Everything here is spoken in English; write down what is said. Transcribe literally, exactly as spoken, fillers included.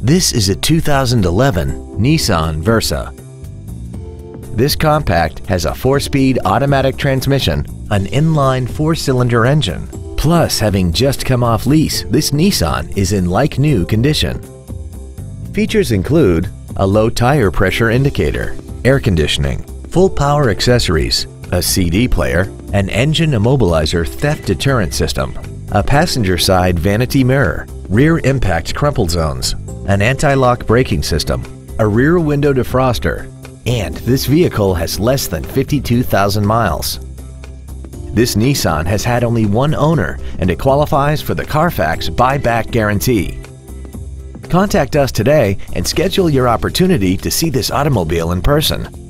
This is a two thousand eleven Nissan Versa. This compact has a four-speed automatic transmission, an inline four-cylinder engine. Plus, having just come off lease, this Nissan is in like-new condition. Features include a low tire pressure indicator, air conditioning, full power accessories, a C D player, an engine immobilizer theft deterrent system, a passenger side vanity mirror, rear impact crumple zones, an anti-lock braking system, a rear window defroster, and this vehicle has less than fifty-two thousand miles. This Nissan has had only one owner and it qualifies for the Carfax buyback guarantee. Contact us today and schedule your opportunity to see this automobile in person.